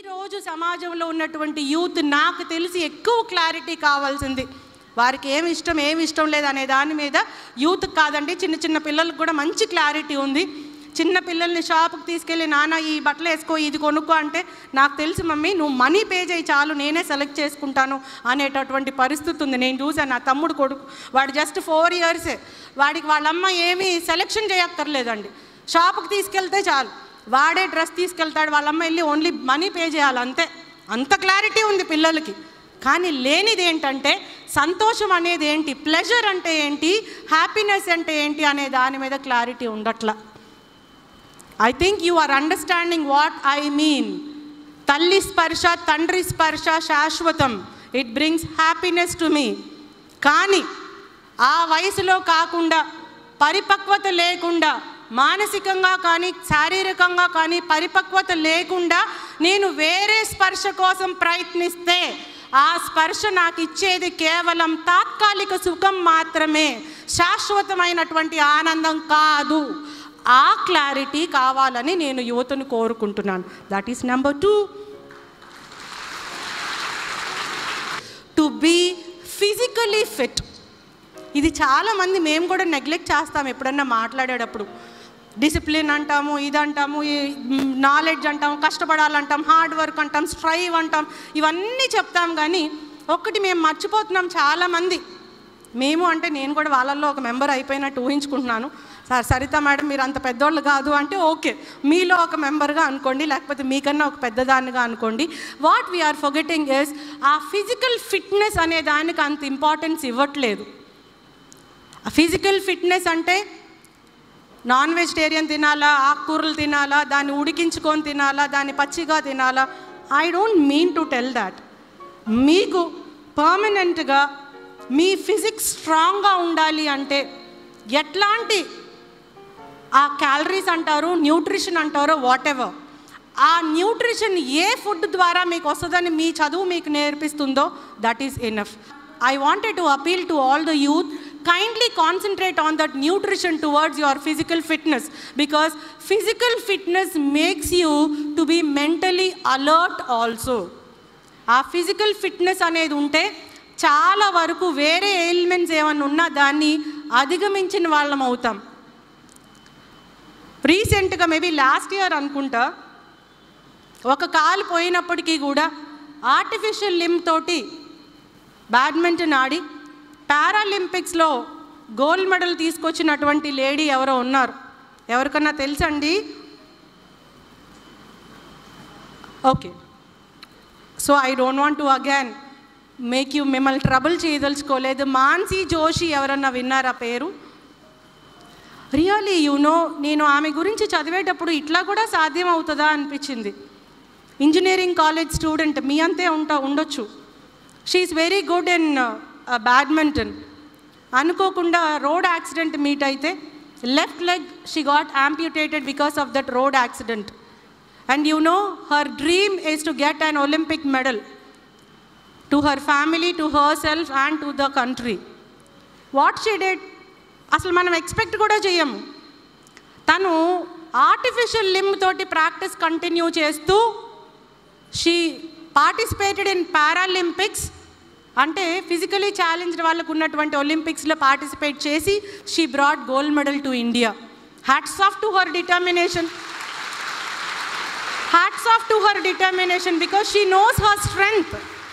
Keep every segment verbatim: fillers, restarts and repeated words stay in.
ఈరోజు సమాజంలో ఉన్నటువంటి యూత్ నాకు తెలిసి ఎక్కువ క్లారిటీ కావాల్సింది. వారికి ఏమి ఇష్టం ఏమి ఇష్టం లేదు అనే దాని మీద యూత్ కాదండి, చిన్న చిన్న పిల్లలకు కూడా మంచి క్లారిటీ ఉంది. చిన్న పిల్లల్ని షాప్కి తీసుకెళ్ళి నాన్న ఈ బట్టలు వేసుకో ఇది కొనుక్కో అంటే నాకు తెలిసి మమ్మీ నువ్వు మనీ పే చేయి చాలు నేనే సెలెక్ట్ చేసుకుంటాను అనేటటువంటి పరిస్థితి ఉంది. నేను చూసాను నా తమ్ముడు కొడుకు, వాడు జస్ట్ ఫోర్ ఇయర్సే, వాడికి వాళ్ళమ్మ ఏమీ సెలెక్షన్ చేయక్కర్లేదండి, షాప్కి తీసుకెళ్తే చాలు వాడే డ్రెస్ తీసుకెళ్తాడు, వాళ్ళమ్మ వెళ్ళి ఓన్లీ మనీ పే చేయాలి అంతే. అంత క్లారిటీ ఉంది పిల్లలకి. కానీ లేనిది ఏంటంటే సంతోషం అనేది ఏంటి, ప్లెజర్ అంటే ఏంటి, హ్యాపీనెస్ అంటే ఏంటి అనే దాని మీద క్లారిటీ ఉండట్లా. I think you are understanding what I mean. తల్లి స్పర్శ తండ్రి స్పర్శ శాశ్వతం, it brings happiness to me. కానీ ఆ వయసులో కాకుండా పరిపక్వత లేకుండా మానసికంగా కానీ శారీరకంగా కానీ పరిపక్వత లేకుండా నేను వేరే స్పర్శ కోసం ప్రయత్నిస్తే ఆ స్పర్శ నాకు ఇచ్చేది కేవలం తాత్కాలిక సుఖం మాత్రమే, శాశ్వతమైనటువంటి ఆనందం కాదు. ఆ క్లారిటీ కావాలని నేను యువతను కోరుకుంటున్నాను. That is number two. To be physically fit. ఇది చాలామంది మేము కూడా నెగ్లెక్ట్ చేస్తాం ఎప్పుడన్నా మాట్లాడేటప్పుడు. డిసిప్లిన్ అంటాము, ఇది అంటాము, నాలెడ్జ్ అంటాము, కష్టపడాలంటాం, హార్డ్ వర్క్ అంటాం, స్ట్రైవ్ అంటాం, ఇవన్నీ చెప్తాం. కానీ ఒక్కటి మేము మర్చిపోతున్నాం చాలామంది. మేము అంటే నేను కూడా వాళ్ళల్లో ఒక మెంబర్ అయిపోయినట్టు ఊహించుకుంటున్నాను. సార్ సరిత మేడం మీరు అంత పెద్దోళ్ళు కాదు అంటే ఓకే, మీలో ఒక మెంబర్గా అనుకోండి, లేకపోతే మీకన్నా ఒక పెద్దదానిగా అనుకోండి. వాట్ వీఆర్ ఫర్గెటింగ్ ఇస్ ఆ ఫిజికల్ ఫిట్నెస్ అనే దానికి అంత ఇంపార్టెన్స్ ఇవ్వట్లేదు. ఆ ఫిజికల్ ఫిట్నెస్ అంటే నాన్ వెజిటేరియన్ తినాలా, ఆకుకూరలు తినాలా, దాన్ని ఉడికించుకొని తినాలా, దాన్ని పచ్చిగా తినాలా. I don't mean to tell that. మీకు పర్మనెంట్గా మీ ఫిజిక్స్ స్ట్రాంగ్గా ఉండాలి అంటే ఎట్లాంటి ఆ క్యాలరీస్ అంటారు, న్యూట్రిషన్ అంటారో వాట్ ఎవర్, ఆ న్యూట్రిషన్ ఏ ఫుడ్ ద్వారా మీకు వస్తుందని మీ చదువు మీకు నేర్పిస్తుందో that is enough. I wanted to appeal to all the youth, kindly concentrate on that nutrition towards your physical fitness, because physical fitness makes you to be mentally alert also. ఆ physical fitness అనేది ఉంటే చాలా వరకు వేరే elements ఏమన్నా ఉన్నా దాన్ని అధిగమించిన వాళ్ళం అవుతాం. రీసెంట్గా మేబీ లాస్ట్ ఇయర్ అనుకుంటా ఒక కాలు పోయినప్పటికీ కూడా ఆర్టిఫిషియల్ లింబ్ తోటి బ్యాడ్మింటన్ ఆడి పారాలింపిక్స్లో గోల్డ్ మెడల్ తీసుకొచ్చినటువంటి లేడీ ఎవరో ఉన్నారు. ఎవరికన్నా తెలుసండి? Okay, so I don't want to again make you మిమ్మల్ని ట్రబుల్ చేయదలుచుకోలేదు. మాన్సీ జోషి ఎవరన్నా విన్నారా పేరు? రియలీ యూనో నేను ఆమె గురించి చదివేటప్పుడు ఇట్లా కూడా సాధ్యం అవుతుందా అనిపించింది. ఇంజనీరింగ్ కాలేజ్ స్టూడెంట్, మీ అంతే ఉంటా ఉండొచ్చు. She is very good in badminton. అనుకోకుండా రోడ్ యాక్సిడెంట్ మీట్ అయితే left leg she got amputated because of that road accident. And you know her dream is to get an Olympic medal to her family, to her self and to the country. What she did అసలు మనం expect కూడా చేయము. తను artificial limb తోటి practice continue చేస్తూ she participated in paralympics, అంటే physically challenged వాళ్ళకు ఉన్నటువంటి ఒలింపిక్స్లో పార్టిసిపేట్ చేసి she brought gold medal to India. Hats off to her determination, hats off to her determination because she knows her strength.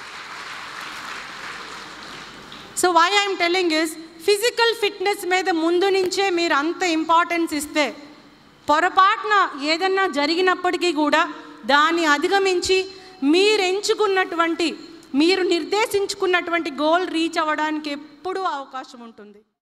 So why I'm telling is physical fitness మీద ముందు నుంచే మీరు అంత importance ఇస్తే పొరపాటున ఏదన్నా జరిగినప్పటికీ కూడా దాన్ని అధిగమించి మీరు ఎంచుకున్నటువంటి మీరు నిర్దేశించుకున్నటువంటి గోల్ రీచ్ అవ్వడానికి ఎప్పుడూ అవకాశం ఉంటుంది.